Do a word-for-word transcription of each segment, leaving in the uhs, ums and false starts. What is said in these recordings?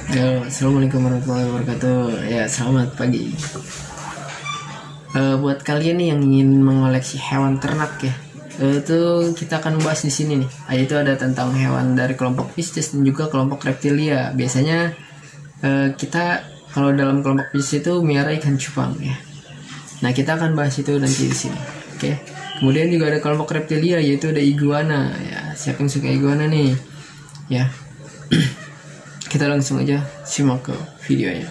Yo, assalamualaikum warahmatullahi wabarakatuh. Ya, selamat pagi. Uh, buat kalian nih yang ingin mengoleksi hewan ternak ya, uh, itu kita akan bahas di sini nih. Uh, itu ada tentang hewan dari kelompok Pisces dan juga kelompok reptilia. Biasanya uh, kita kalau dalam kelompok Pisces itu miara ikan cupang ya. Nah, kita akan bahas itu nanti di sini. Oke. Okay? Kemudian juga ada kelompok reptilia, yaitu ada iguana ya. Siapa yang suka iguana nih? Ya. Kita langsung aja simak ke videonya.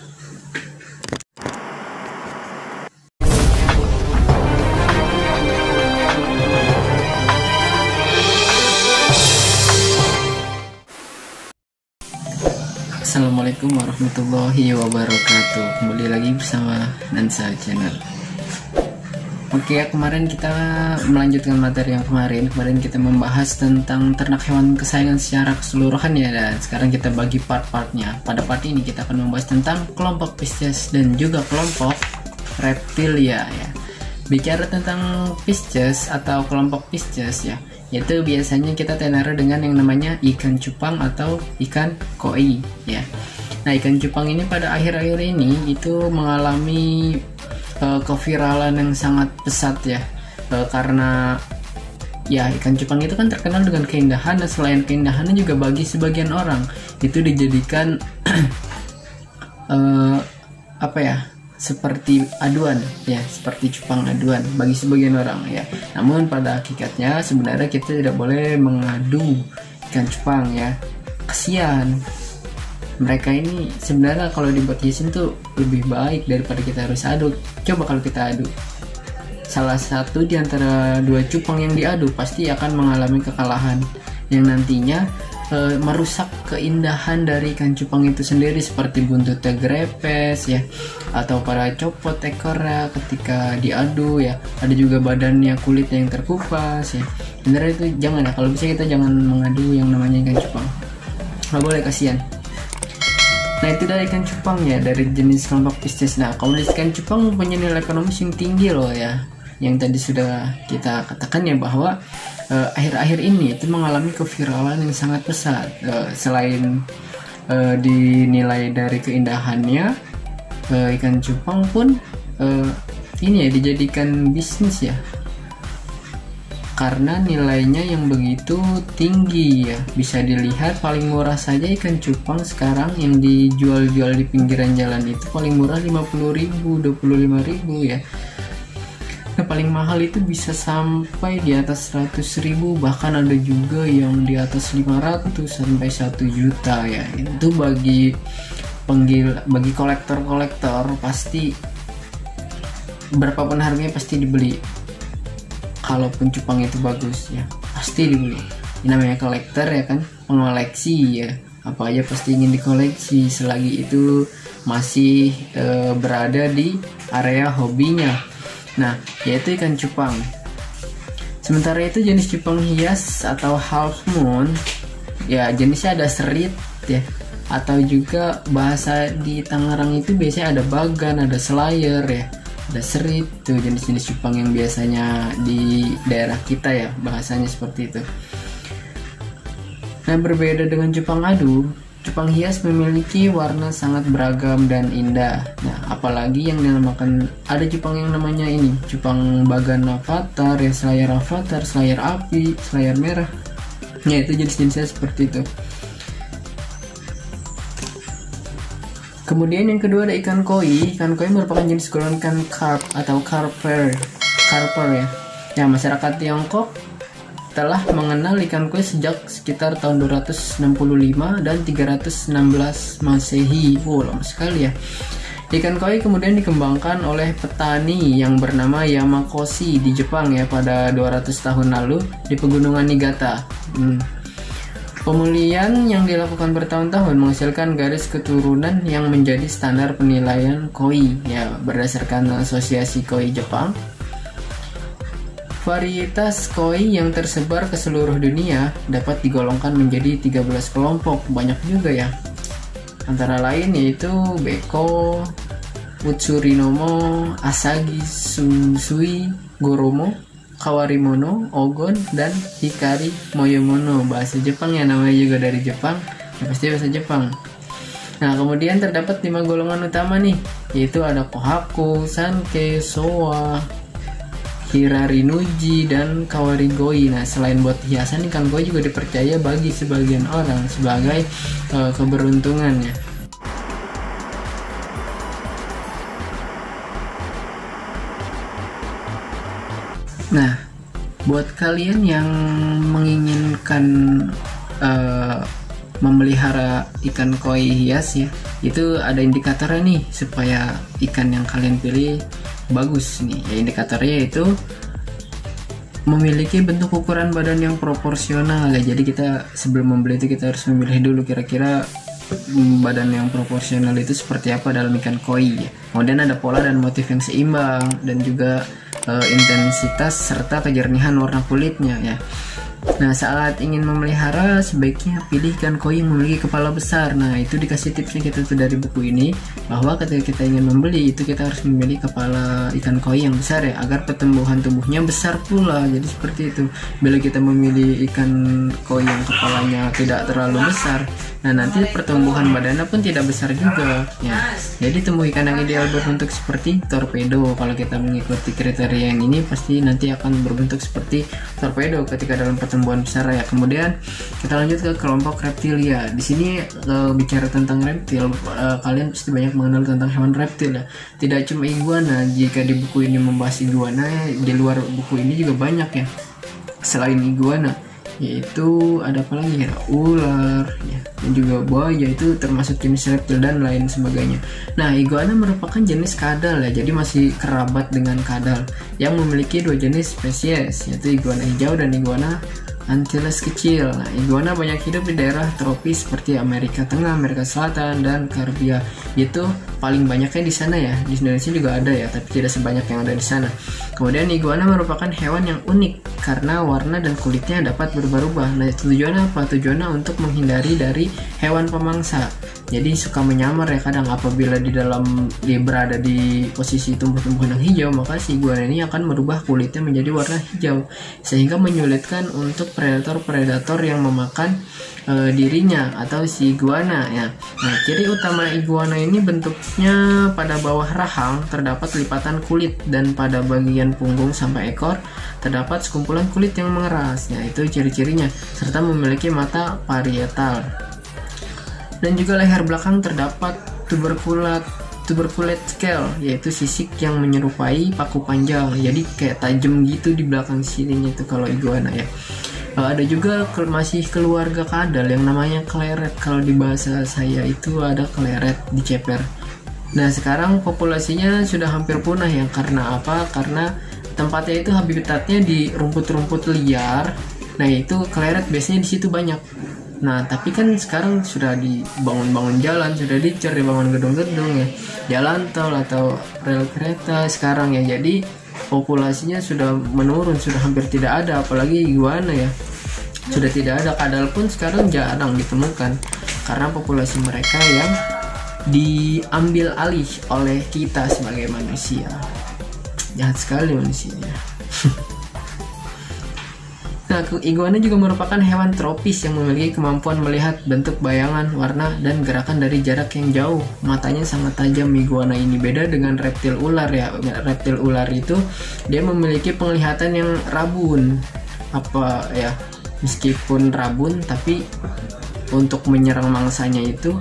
Assalamualaikum warahmatullahi wabarakatuh. Kembali lagi bersama Nansa Channel. Oke ya, kemarin kita melanjutkan materi yang kemarin. Kemarin kita membahas tentang ternak hewan kesayangan secara keseluruhan ya. Dan sekarang kita bagi part-partnya. Pada part ini kita akan membahas tentang kelompok Pisces dan juga kelompok reptilia ya. Bicara tentang Pisces atau kelompok Pisces ya, yaitu biasanya kita tenar dengan yang namanya ikan cupang atau ikan koi ya. Nah, ikan cupang ini pada akhir-akhir ini itu mengalami Uh, keviralan yang sangat pesat ya, uh, karena ya ikan cupang itu kan terkenal dengan keindahan, dan selain keindahannya juga bagi sebagian orang itu dijadikan uh, apa ya, seperti aduan ya, seperti cupang aduan bagi sebagian orang ya. Namun pada hakikatnya sebenarnya kita tidak boleh mengadu ikan cupang ya, kasihan. Mereka ini sebenarnya kalau dibuat hiasan tuh lebih baik daripada kita harus adu. Coba kalau kita adu, salah satu di antara dua cupang yang diadu pasti akan mengalami kekalahan, yang nantinya e, merusak keindahan dari ikan cupang itu sendiri, seperti buntutnya grepes ya, atau pada copot ekornya ketika diadu ya. Ada juga badannya, kulitnya yang terkupas ya. Sebenarnya itu jangan ya, kalau bisa kita jangan mengadu yang namanya ikan cupang. Nggak boleh, kasihan. Nah, itu dari ikan cupang ya, dari jenis kelompok Pisces. Nah, komunitas ikan cupang mempunyai nilai ekonomis yang tinggi loh ya. Yang tadi sudah kita katakan ya, bahwa uh, akhir-akhir ini itu mengalami keviralan yang sangat pesat. Uh, selain uh, dinilai dari keindahannya, uh, ikan cupang pun uh, ini ya dijadikan bisnis ya, karena nilainya yang begitu tinggi ya. Bisa dilihat paling murah saja ikan cupang sekarang yang dijual-jual di pinggiran jalan itu paling murah lima puluh ribu, dua puluh lima ribu ya. Nah, paling mahal itu bisa sampai di atas seratus ribu, bahkan ada juga yang di atas lima ratus sampai satu juta ya. Itu bagi penggil, bagi kolektor-kolektor pasti berapapun harganya pasti dibeli. Kalaupun cupang itu bagus ya, pasti dibeli. Ini namanya kolektor ya kan, pengoleksi ya. Apa aja pasti ingin dikoleksi selagi itu masih e, berada di area hobinya. Nah, yaitu ikan cupang. Sementara itu jenis cupang hias atau half moon ya, jenisnya ada serit ya, atau juga bahasa di Tangerang itu biasanya ada bagan, ada slayer ya, ada serit, tuh jenis-jenis cupang yang biasanya di daerah kita ya, bahasanya seperti itu. Nah, berbeda dengan cupang adu, cupang hias memiliki warna sangat beragam dan indah. Nah, apalagi yang dinamakan, ada cupang yang namanya ini cupang bagan avatar ya, slayer avatar, slayer api, slayer merah ya, itu jenis-jenisnya seperti itu. Kemudian yang kedua ada ikan koi. Ikan koi merupakan jenis golongan ikan carp atau carper, carper ya. Ya, masyarakat Tiongkok telah mengenal ikan koi sejak sekitar tahun dua ratus enam puluh lima dan tiga ratus enam belas Masehi. Wow, lama sekali ya. Ikan koi kemudian dikembangkan oleh petani yang bernama Yamakoshi di Jepang ya pada dua ratus tahun lalu di pegunungan Niigata. Hmm. Pemulihan yang dilakukan bertahun-tahun menghasilkan garis keturunan yang menjadi standar penilaian koi ya, berdasarkan asosiasi koi Jepang. Varietas koi yang tersebar ke seluruh dunia dapat digolongkan menjadi tiga belas kelompok, banyak juga ya. Antara lain yaitu Beko, Utsurinomo, Asagi, Susui, Goromo, Kawarimono, Ogon, dan Hikari Moyomono. Bahasa Jepang ya, namanya juga dari Jepang ya, pasti bahasa Jepang. Nah, kemudian terdapat lima golongan utama nih, yaitu ada Kohaku, Sankei, Showa, Hirarinuji, dan Kawarigoi. Nah, selain buat hiasan, ikan koi juga dipercaya bagi sebagian orang sebagai uh, keberuntungan ya. Nah, buat kalian yang menginginkan uh, memelihara ikan koi hias ya, itu ada indikatornya nih supaya ikan yang kalian pilih bagus nih ya. Indikatornya yaitu memiliki bentuk ukuran badan yang proporsional ya. Jadi kita sebelum membeli itu kita harus memilih dulu kira-kira badan yang proporsional itu seperti apa dalam ikan koi ya. Kemudian ada pola dan motif yang seimbang, dan juga uh, intensitas serta kejernihan warna kulitnya ya. Nah, saat ingin memelihara sebaiknya pilih ikan koi yang memiliki kepala besar. Nah, itu dikasih tipsnya kita tuh dari buku ini, bahwa ketika kita ingin membeli itu kita harus memilih kepala ikan koi yang besar ya, agar pertumbuhan tubuhnya besar pula. Jadi seperti itu. Bila kita memilih ikan koi yang kepalanya tidak terlalu besar, nah nanti pertumbuhan badannya pun tidak besar juga ya. Jadi tumbuh ikan yang ideal berbentuk seperti torpedo. Kalau kita mengikuti kriteria yang ini, pasti nanti akan berbentuk seperti torpedo ketika dalam pertumbuhan besar ya. Kemudian kita lanjut ke kelompok reptilia. Di sini uh, bicara tentang reptil, uh, kalian pasti banyak mengenal tentang hewan reptil ya. Tidak cuma iguana. Jika di buku ini membahas iguana, di luar buku ini juga banyak ya. Selain iguana, yaitu ada apa lagi ya, ular ya, dan juga buaya, itu termasuk jenis reptil dan lain sebagainya. Nah, iguana merupakan jenis kadal ya, jadi masih kerabat dengan kadal yang memiliki dua jenis spesies, yaitu iguana hijau dan iguana Antilles kecil. Nah, iguana banyak hidup di daerah tropis seperti Amerika Tengah, Amerika Selatan, dan Karibia. Itu paling banyaknya di sana ya. Di Indonesia juga ada ya, tapi tidak sebanyak yang ada di sana. Kemudian iguana merupakan hewan yang unik karena warna dan kulitnya dapat berubah-ubah. Nah, tujuannya apa? Tujuannya untuk menghindari dari hewan pemangsa. Jadi suka menyamar ya kadang, apabila di dalam dia berada di posisi tumbuh-tumbuhan yang hijau, maka si iguana ini akan merubah kulitnya menjadi warna hijau, sehingga menyulitkan untuk predator-predator yang memakan e, dirinya atau si iguana ya. Nah, ciri utama iguana ini bentuknya pada bawah rahang terdapat lipatan kulit, dan pada bagian punggung sampai ekor terdapat sekumpulan kulit yang mengeras. Nah, itu ciri-cirinya, serta memiliki mata parietal. Dan juga leher belakang terdapat tuberculat tuberculate scale, yaitu sisik yang menyerupai paku panjang. Jadi kayak tajam gitu di belakang sininya itu kalau iguana ya. Ada juga masih keluarga kadal yang namanya kleret. Kalau di bahasa saya itu ada kleret di ceper. Nah, sekarang populasinya sudah hampir punah ya. Karena apa? Karena tempatnya itu habitatnya di rumput-rumput liar. Nah, itu kleret biasanya di situ banyak. Nah, tapi kan sekarang sudah dibangun-bangun jalan, sudah dicor, dibangun gedung-gedung ya, jalan tol atau rel kereta sekarang ya. Jadi populasinya sudah menurun, sudah hampir tidak ada, apalagi iguana ya. Sudah tidak ada, kadal pun sekarang jarang ditemukan karena populasi mereka yang diambil alih oleh kita sebagai manusia. Jahat sekali manusianya. Nah, iguana juga merupakan hewan tropis yang memiliki kemampuan melihat bentuk bayangan, warna, dan gerakan dari jarak yang jauh. Matanya sangat tajam iguana ini, beda dengan reptil ular ya. Reptil ular itu dia memiliki penglihatan yang rabun. Apa ya? Meskipun rabun, tapi untuk menyerang mangsanya itu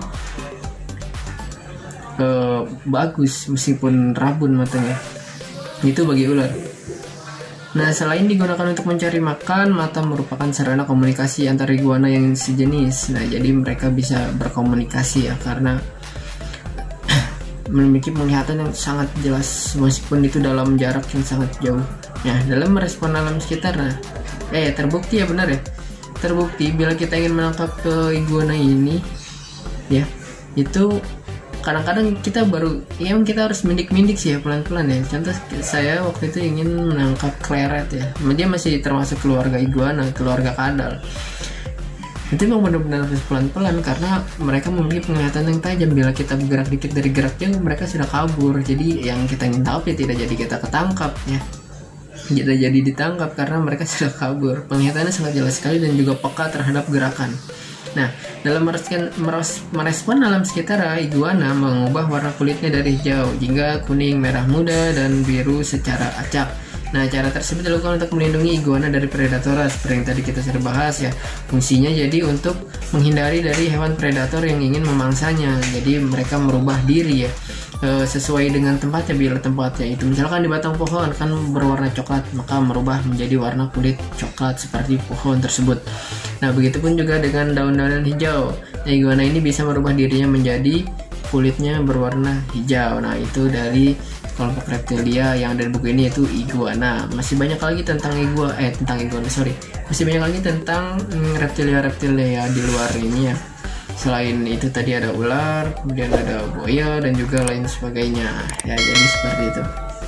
eh, bagus meskipun rabun matanya. Itu bagi ular. Nah, selain digunakan untuk mencari makan, mata merupakan sarana komunikasi antar iguana yang sejenis. Nah, jadi mereka bisa berkomunikasi ya, karena memiliki penglihatan yang sangat jelas meskipun itu dalam jarak yang sangat jauh. Nah, dalam merespon alam sekitar, nah, eh terbukti ya, benar ya, terbukti bila kita ingin menangkap ke iguana ini, ya, itu kadang-kadang kita baru, ya kita harus mindik-mindik sih ya, pelan-pelan ya. Contoh saya waktu itu ingin menangkap kleret ya, dia masih termasuk keluarga iguana, keluarga kadal. Itu memang benar-benar harus pelan-pelan karena mereka memiliki penglihatan yang tajam. Bila kita bergerak dikit dari gerak jauh, mereka sudah kabur. Jadi yang kita ingin tangkap ya tidak jadi kita ketangkap ya, tidak jadi ditangkap karena mereka sudah kabur. Penglihatannya sangat jelas sekali dan juga peka terhadap gerakan. Nah, dalam merespon, merespon alam sekitar, iguana mengubah warna kulitnya dari hijau hingga kuning, merah muda, dan biru secara acak. Nah, cara tersebut dilakukan untuk melindungi iguana dari predator seperti yang tadi kita sudah bahas ya. Fungsinya jadi untuk menghindari dari hewan predator yang ingin memangsanya. Jadi mereka merubah diri ya, e, sesuai dengan tempatnya. Bila tempatnya itu misalkan di batang pohon kan berwarna coklat, maka merubah menjadi warna kulit coklat seperti pohon tersebut. Nah, begitupun juga dengan daun-daunan hijau. Nah, iguana ini bisa merubah dirinya menjadi kulitnya berwarna hijau. Nah, itu dari kelompok reptilia yang ada di buku ini, yaitu iguana. Masih banyak lagi tentang igua eh tentang iguana sorry masih banyak lagi tentang reptilia-reptilia di luar ini ya. Selain itu tadi ada ular, kemudian ada buaya, dan juga lain sebagainya ya. Jadi seperti itu.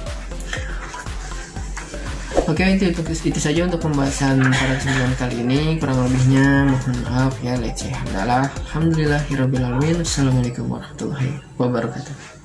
Oke, itu, itu itu saja untuk pembahasan pada kesempatan kali ini. Kurang lebihnya mohon maaf ya. Let's say alhamdulillahirabbil alamin. Assalamualaikum warahmatullahi wabarakatuh.